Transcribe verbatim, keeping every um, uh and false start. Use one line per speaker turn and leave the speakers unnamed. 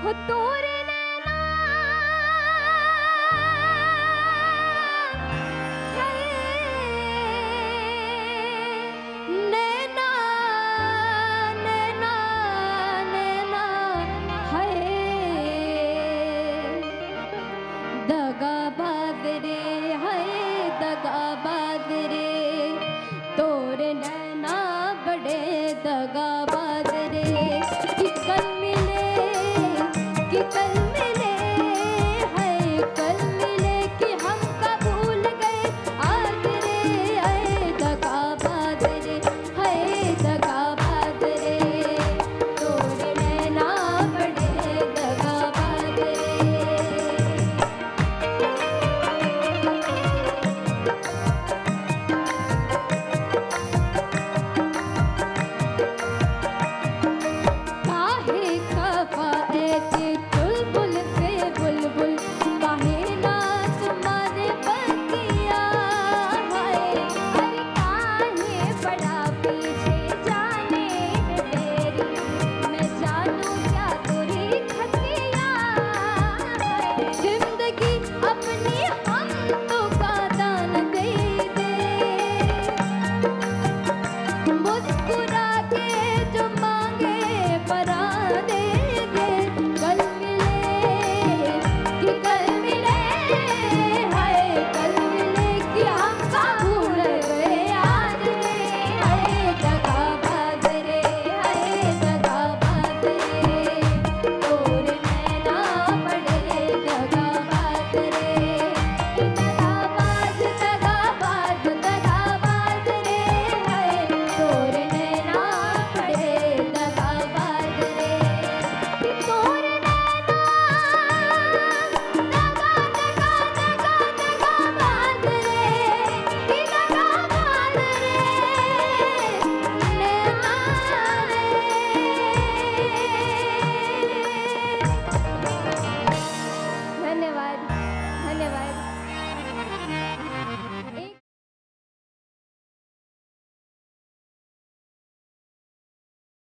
हो तोरे नैना नैना नैना नैना है दगाबाज रे है दगाबाज रे तोरे नैना बड़े दगाबाज रे कि कल मिले कि कल मिले है कल मिले कि हम कब भूल गए आज रे है दगाबाज रे है दगाबाज रे तोरे नैना बड़े दगाबाज रे काहे खफा ऐसे चुलबुल पे बुलबुल काहे ना तुम्हारे बतिया हाय अरे काहे बड़ा पीछे जाने में तेरी मैं जानू क्या तुरी खतिया हाय जिंदगी अपनी हम तो का दान दे दे मुस्कुरा